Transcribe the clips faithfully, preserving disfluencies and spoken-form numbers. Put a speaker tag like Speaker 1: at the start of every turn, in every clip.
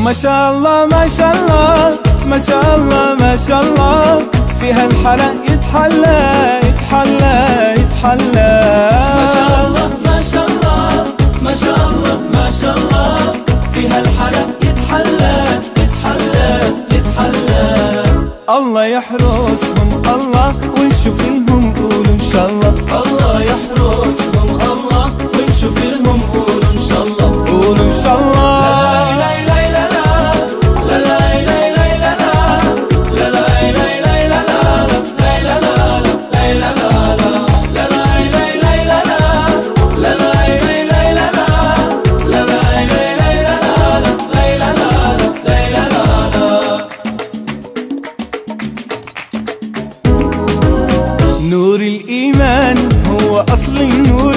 Speaker 1: ما شاء الله ما شاء الله ما شاء الله ما شاء الله، فيها الحلا يتحلى يتحلى يتحلى.
Speaker 2: ما شاء الله ما شاء الله ما شاء الله ما شاء الله، فيها الحلا يتحلى يتحلى يتحلى.
Speaker 1: الله يحرسهم الله ونشوف لهم قولوا ان شاء الله.
Speaker 2: الله يحرسهم الله ونشوف لهم قولوا ان شاء الله.
Speaker 1: قولوا ان شاء الله. نور الإيمان هو أصل النور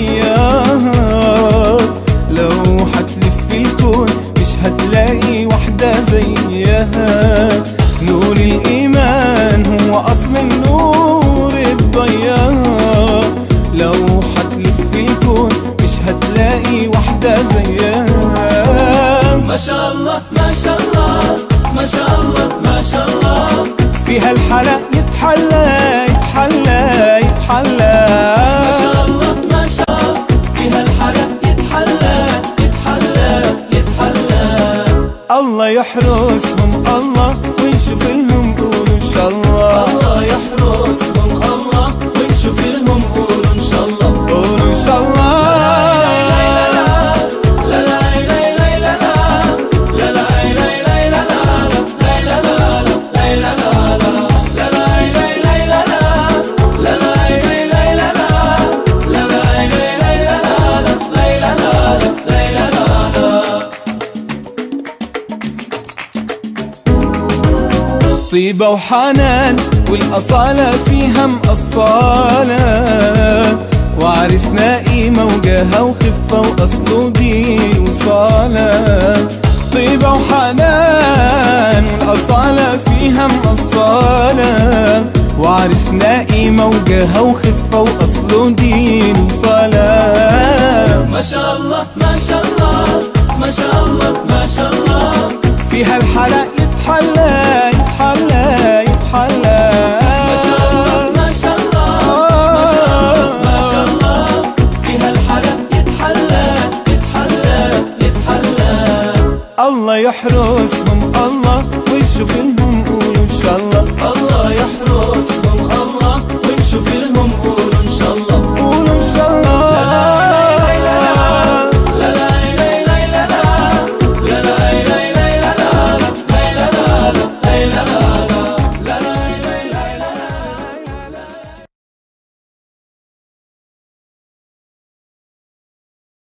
Speaker 1: بضياه، لو حتلف الكون مش هتلاقي وحدة زيها. نور الإيمان هو أصل النور بضياه، لو حتلف الكون مش هتلاقي وحدة زيها.
Speaker 2: ما شاء الله ما شاء الله ما شاء الله ما شاء الله،
Speaker 1: فيها الحلا يتحلى يتحلى يتحلى.
Speaker 2: ما شاء الله ما شاء الله، فيها الحلا يتحلى يتحلى يتحلى.
Speaker 1: الله يحرسهم الله ونشوف لهم قولوا ان شاء الله.
Speaker 2: الله يحرسهم الله ونشوف لهم قولوا ان شاء الله.
Speaker 1: قولوا ان شاء الله. طيبة وحنان والأصالة فيها مقصالة، وعرسنا قيمة وجاهة وخفة وأصله دين وصالة. طيبة وحنان والأصالة فيها مقصالة، وعرسنا قيمة وجاهة وخفة وأصله دين وصالة.
Speaker 2: ما شاء الله ما شاء الله ما شاء الله ما شاء الله،
Speaker 1: فيها الحلا يتحلى يتحلى يتحلى.
Speaker 2: ما شاء الله ما شاء الله ما شاء الله ما شاء الله، فيها الحلا يتحلى يتحلى يتحلى.
Speaker 1: الله يحرسهم الله ونشوف لهم قولوا ان شاء الله.